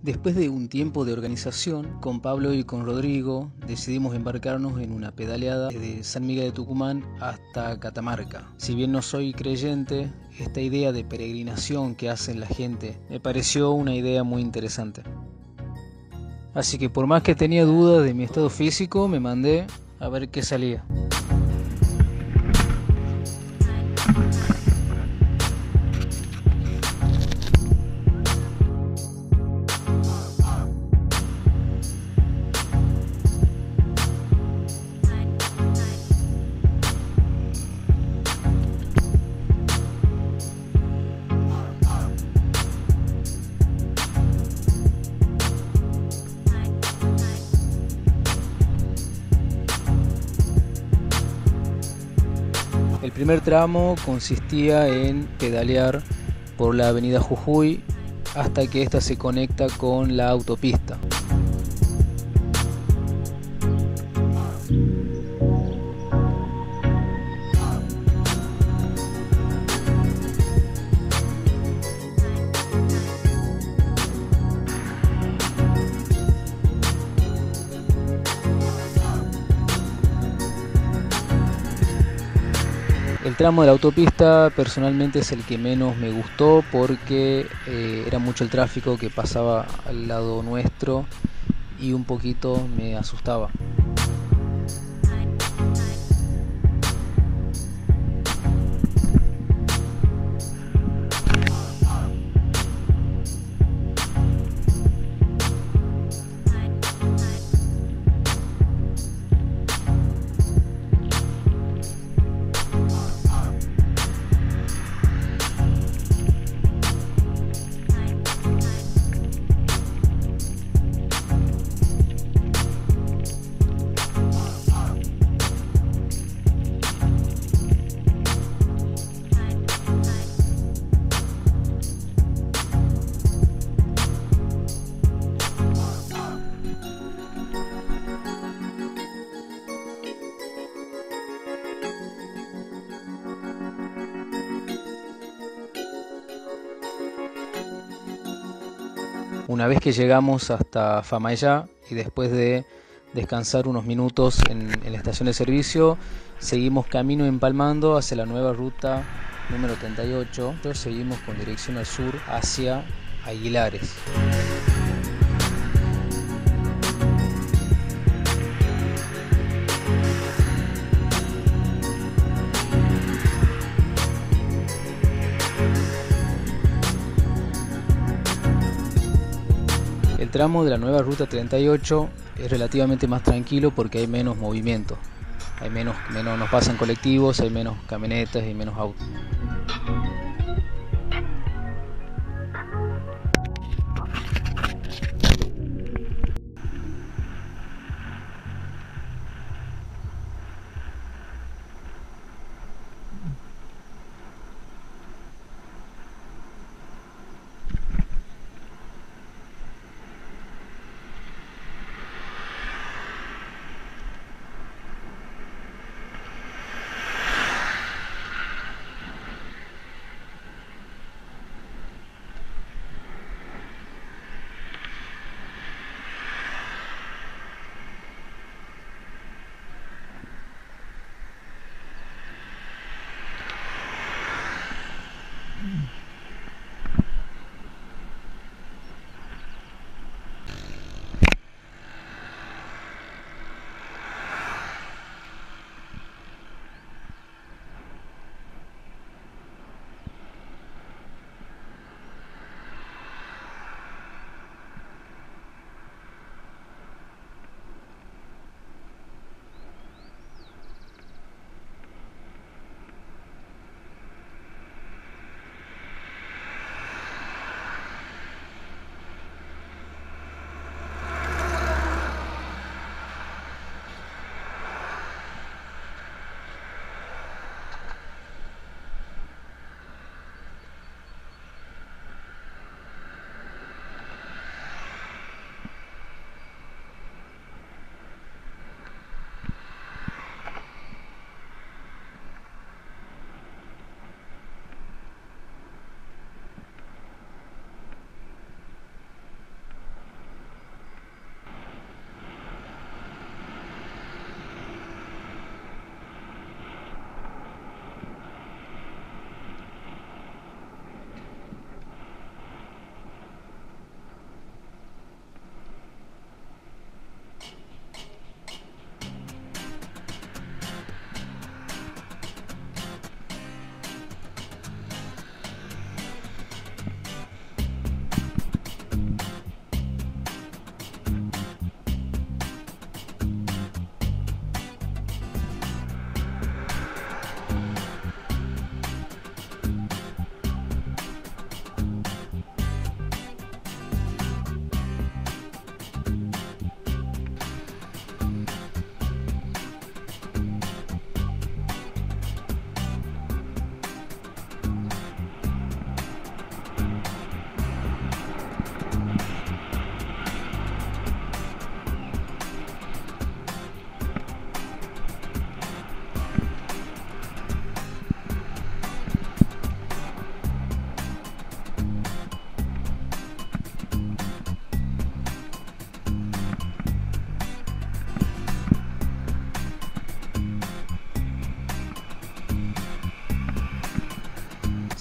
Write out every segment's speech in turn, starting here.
Después de un tiempo de organización, con Pablo y con Rodrigo decidimos embarcarnos en una pedaleada desde San Miguel de Tucumán hasta Catamarca. Si bien no soy creyente, esta idea de peregrinación que hacen la gente me pareció una idea muy interesante. Así que por más que tenía dudas de mi estado físico, me mandé a ver qué salía. El primer tramo consistía en pedalear por la avenida Jujuy hasta que ésta se conecta con la autopista. El tramo de la autopista personalmente es el que menos me gustó porque era mucho el tráfico que pasaba al lado nuestro y un poquito me asustaba. Una vez que llegamos hasta Famayá y después de descansar unos minutos en la estación de servicio, seguimos camino empalmando hacia la nueva ruta número 38. Seguimos con dirección al sur hacia Aguilares. El tramo de la nueva ruta 38 es relativamente más tranquilo porque hay menos movimiento. Hay menos nos pasan colectivos, hay menos camionetas y menos autos.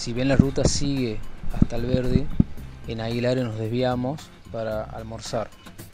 Si bien la ruta sigue hasta Alberdi, en Aguilares nos desviamos para almorzar.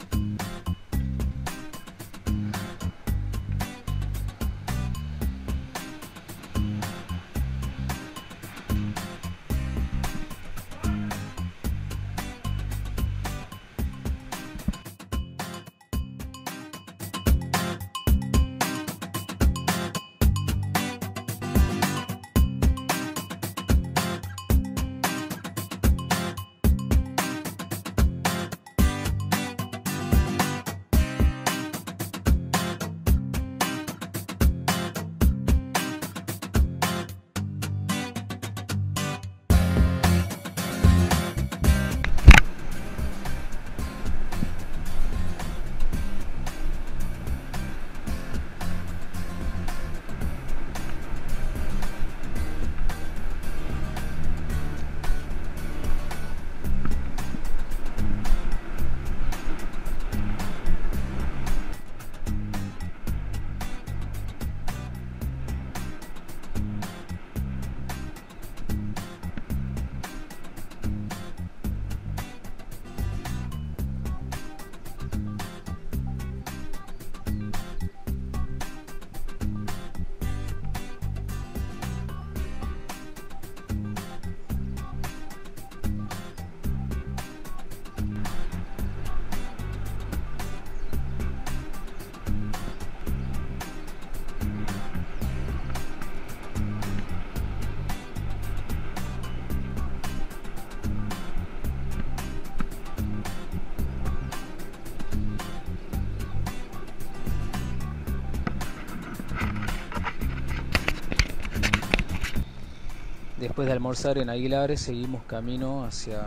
Después de almorzar en Aguilares seguimos camino hacia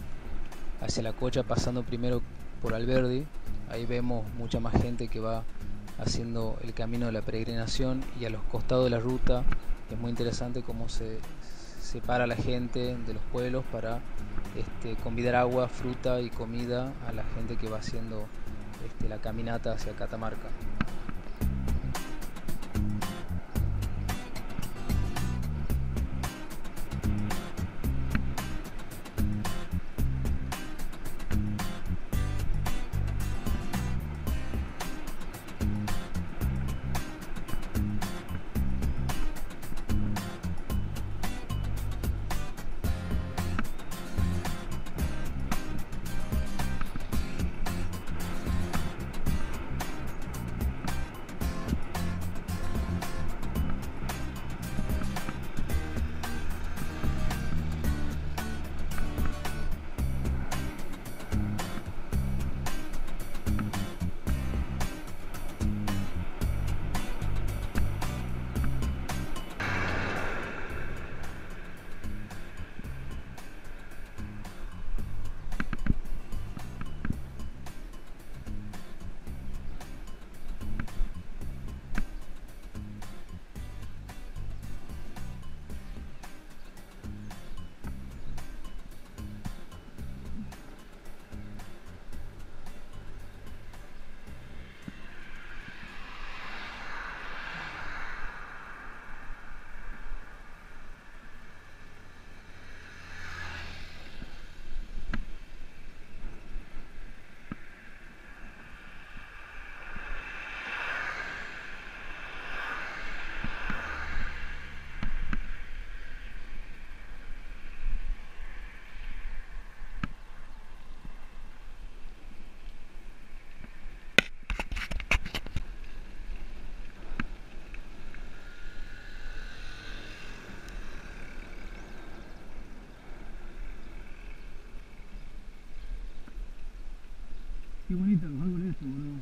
la Cocha, pasando primero por Alberdi. Ahí vemos mucha más gente que va haciendo el camino de la peregrinación, y a los costados de la ruta es muy interesante cómo se separa la gente de los pueblos para convidar agua, fruta y comida a la gente que va haciendo la caminata hacia Catamarca. Qué bonito los árboles estos, boludo.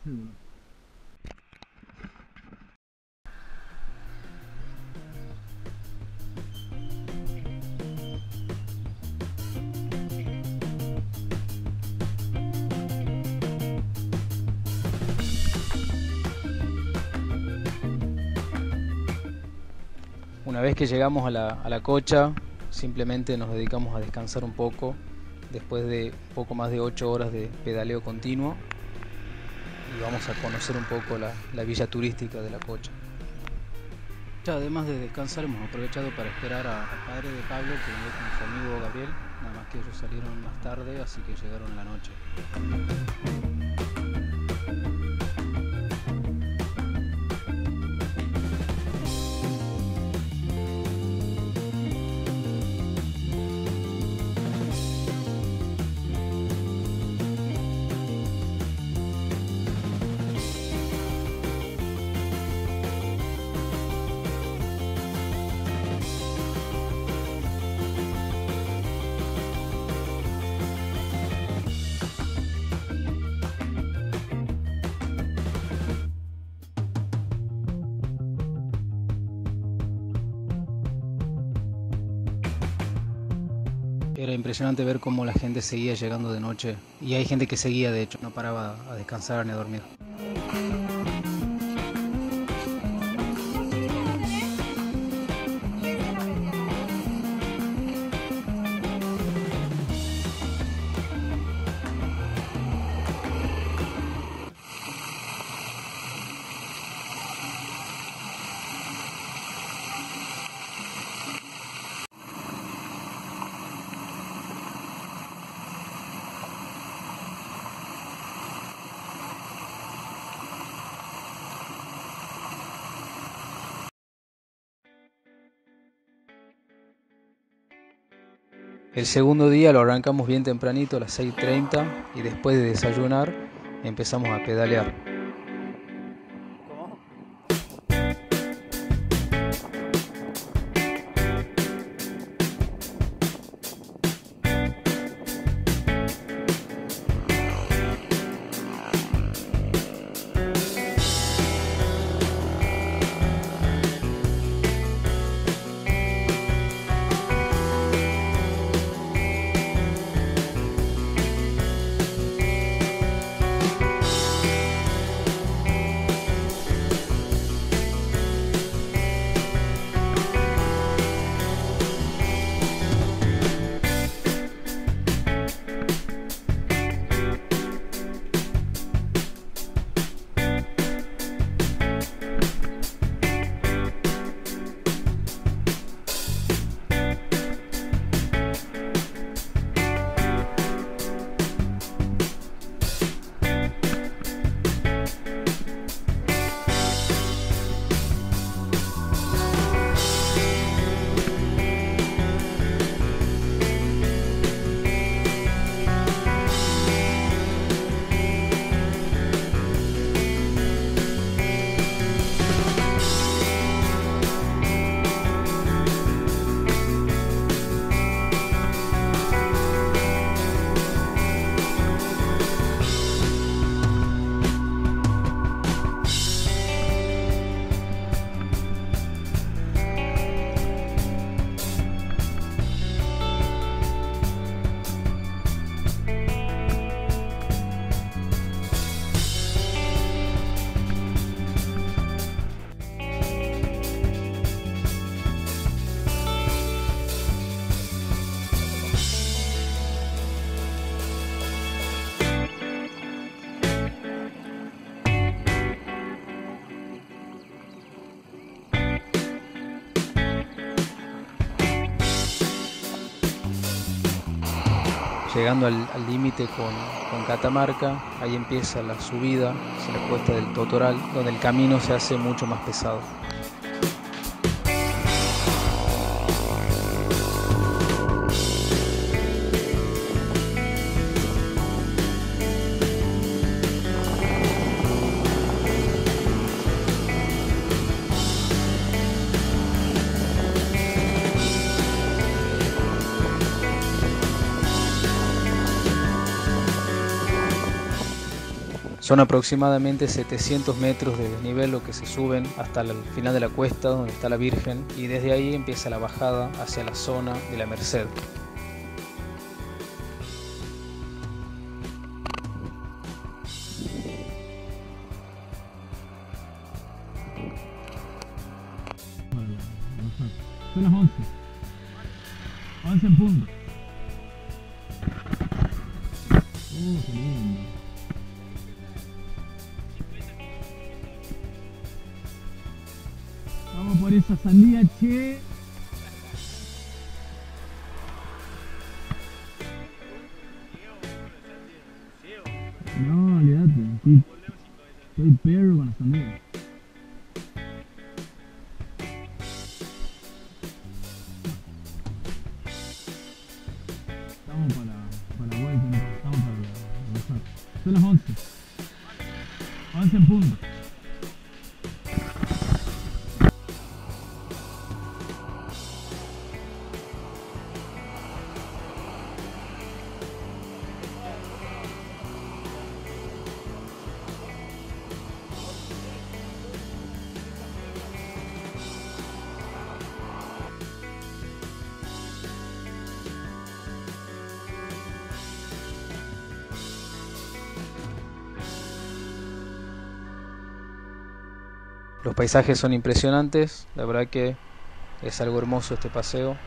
cédula. Una vez que llegamos a la cocha, simplemente nos dedicamos a descansar un poco después de poco más de 8 horas de pedaleo continuo, y vamos a conocer un poco la villa turística de la cocha. Además de descansar, hemos aprovechado para esperar al padre de Pablo, que venía con su amigo Gabriel, nada más que ellos salieron más tarde, así que llegaron en la noche. Era impresionante ver cómo la gente seguía llegando de noche, y hay gente que seguía, de hecho, no paraba a descansar ni a dormir. El segundo día lo arrancamos bien tempranito, a las 6:30, y después de desayunar empezamos a pedalear. Llegando al límite con Catamarca, ahí empieza la subida hacia la cuesta del Totoral, donde el camino se hace mucho más pesado. Son aproximadamente 700 metros de desnivel lo que se suben hasta el final de la cuesta donde está la Virgen, y desde ahí empieza la bajada hacia la zona de la Merced. Son las 11. 11 en punto. Qué lindo. Vamos por esa sandía, che. No, olvídate. Estoy perro con la sandía. Estamos para la vuelta, no estamos para bajar. Son las 11. 11 en punto. Los paisajes son impresionantes, la verdad que es algo hermoso este paseo.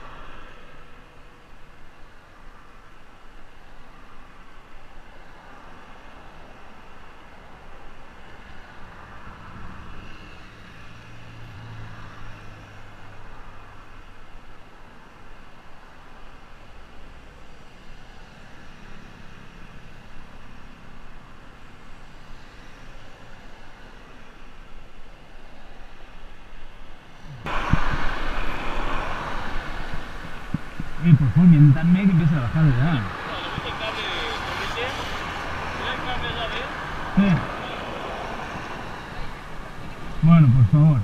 Por favor, mientanme que empieza a bajar de edad. Sí. Bueno, por favor.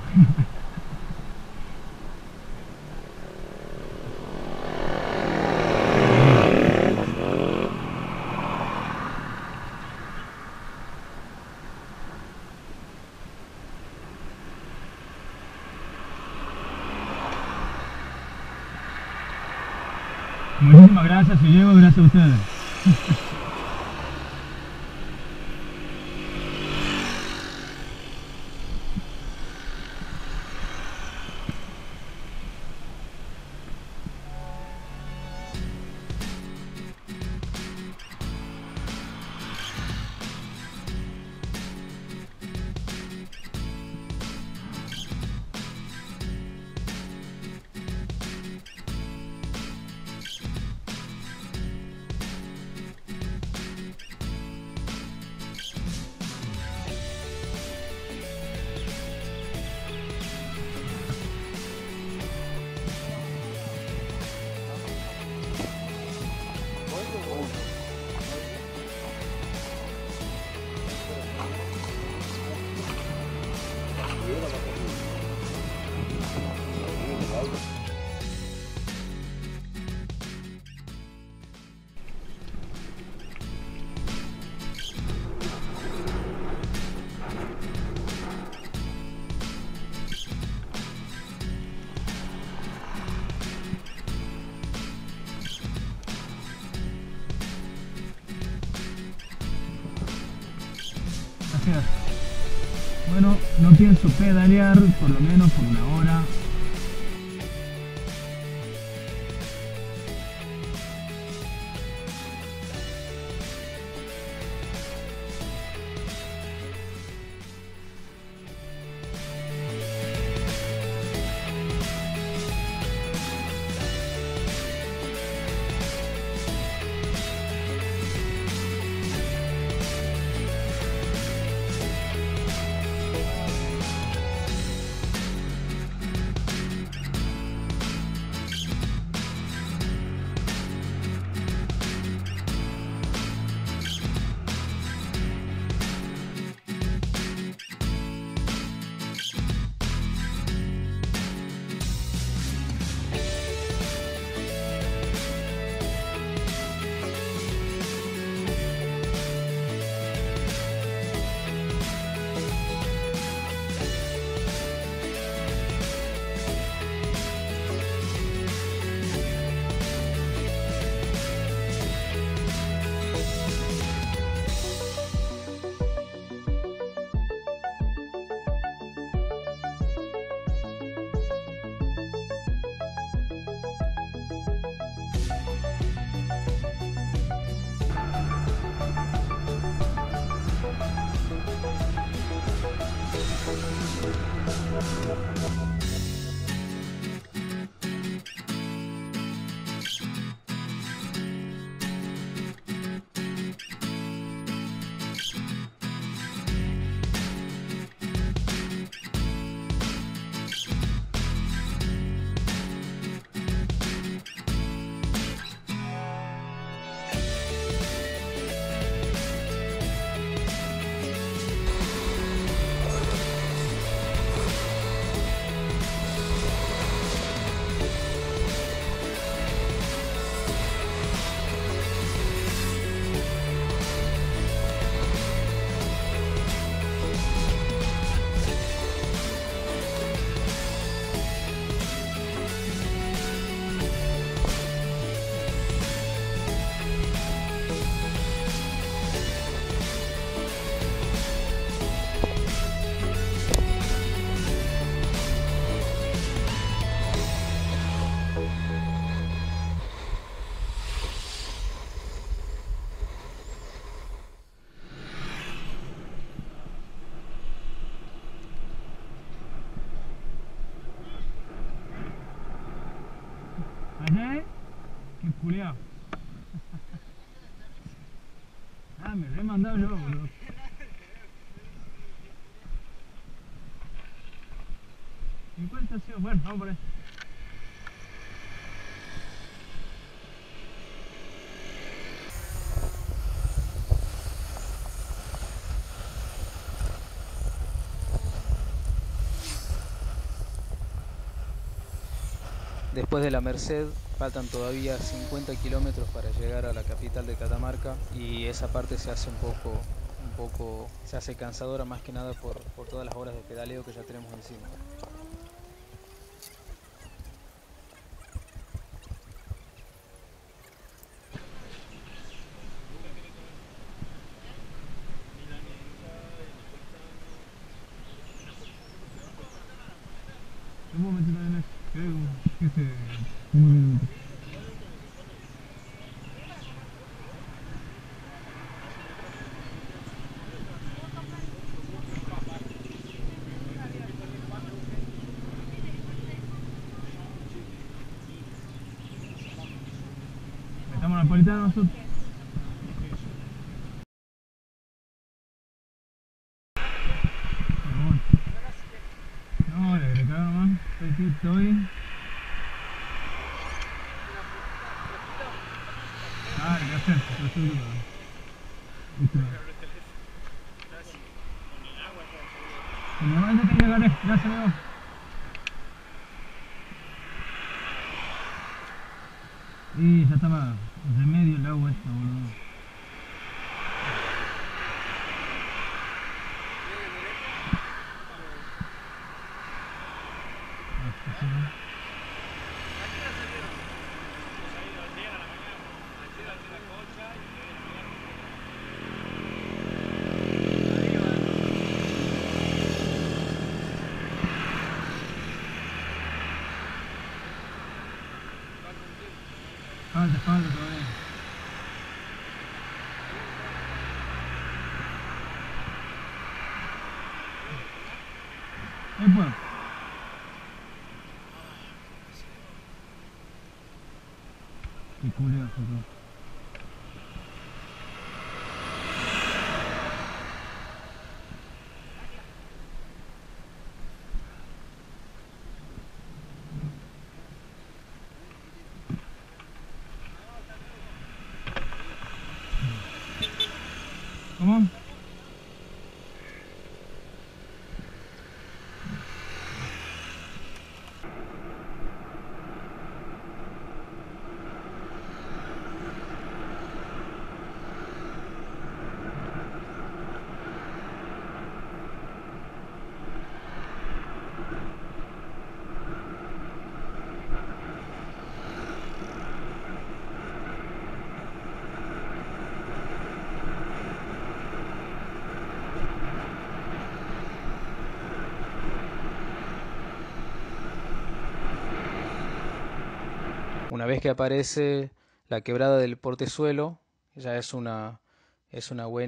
Muchísimas gracias, si llego, gracias a ustedes. Bueno, no pienso pedalear por lo menos por una hora. Allá, qué culiao. Ah, me lo he mandado yo, boludo. ¿Y cuál estación? Bueno, vamos por ahí. Después de la Merced faltan todavía 50 kilómetros para llegar a la capital de Catamarca y esa parte se hace se hace cansadora más que nada por todas las horas de pedaleo que ya tenemos encima. Un momento también, creo que se... Un minuto. Estamos napolitanos nosotros. No, le agregaba nomás. Estoy. Ah, le hacer, lo estoy viendo. Como no, ya te llegaré, ya se veo. Y ya estaba remedio el agua esta, boludo. Falta todavía. Ahí puedo. Qué culeo, todo. ¿Cómo? Una vez que aparece la quebrada del Portezuelo, ya es una buena señal de que finalmente ya estamos llegando.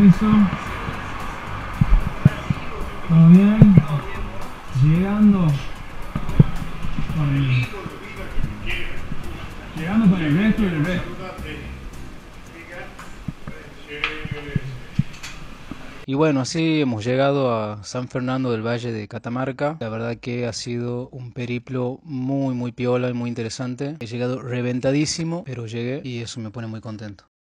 Permiso. ¿Todo bien? Llegando con el resto del resto. Y bueno, así hemos llegado a San Fernando del Valle de Catamarca. La verdad que ha sido un periplo muy piola y muy interesante. He llegado reventadísimo, pero llegué y eso me pone muy contento.